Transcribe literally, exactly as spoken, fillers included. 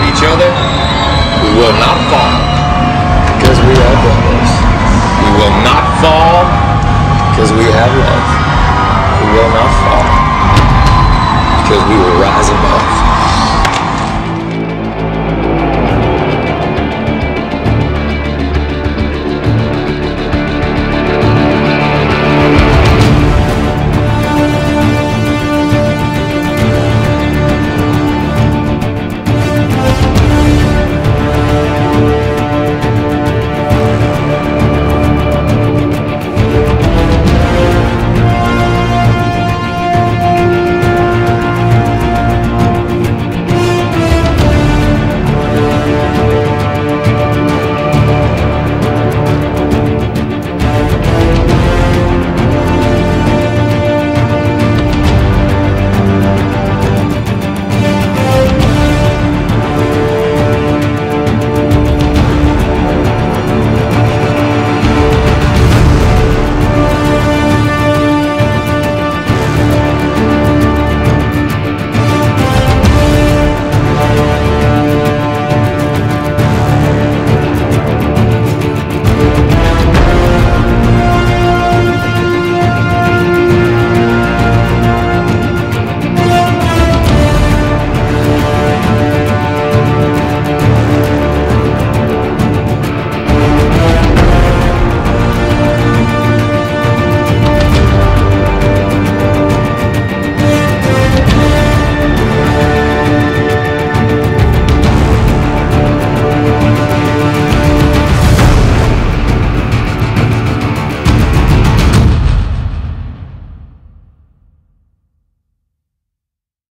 each other, we will not fall, because we are brothers. We will not fall, because we have love. We will not fall, because we will